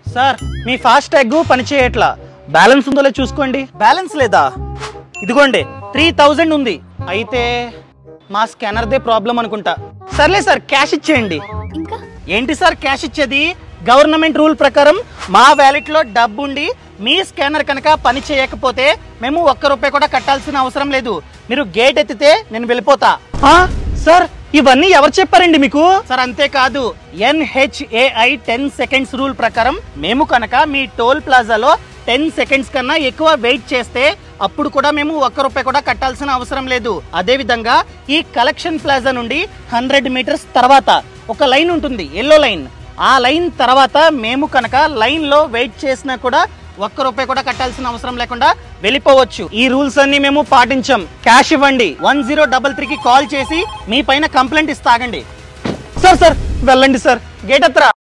Sir మీ fast tag పని చేయట్లా, balance ఉందో లేదో చూసుకోండి. బ్యాలెన్స్ లేదా? ఇదిగోండి 3000 ఉంది. అయితే మా స్కానర్ దే ప్రాబ్లం అనుకుంటా. సర్లే సార్, క్యాష్ ఇచ్చేయండి. ఇంకా ఏంటి సార్ క్యాష్ ఇచ్చేది? గవర్నమెంట్ రూల్ ప్రకారం మా వ్యాలెట్ లో డబ్బు ఉండి మీ స్కానర్ కనుక పని చేయకపోతే మేము ₹1 కూడా కట్టాల్సిన అవసరం లేదు. మీరు గేట్ ఎత్తితే నేను వెళ్ళిపోతా. సార్ ఇవన్నీ ఎవరు చెప్పారండి మీకు? సార్ అంతేకాదు, NHAI 10 seconds రూల్ ప్రకారం మేము కనుక మీ టోల్ ప్లాజాలో 10 seconds కన్నా ఎక్కువ వెయిట్ చేస్తే అప్పుడు కూడా మేము ₹1 కూడా కట్టాల్సిన అవసరం లేదు. అదే విధంగా ఈ కలెక్షన్ ప్లాజా నుండి 100 meters తర్వాత ఒక లైన్ ఉంటుంది, ఎల్లో లైన్. ఆ లైన్ తర్వాత మేము కనుక లైన్ లో వెయిట్ చేసినా కూడా ₹1 కూడా కట్టాల్సిన అవసరం లేకుండా వెళ్ళిపోవచ్చు. ఈ రూల్స్ అన్ని మేము పాటించాం. క్యాష్ ఇవ్వండి. 1033 కి కాల్ చేసి మీ పైన కంప్లైంట్ ఇస్తాగండి. సార్ వెళ్ళండి సార్, గేట్ ఎత్తరా.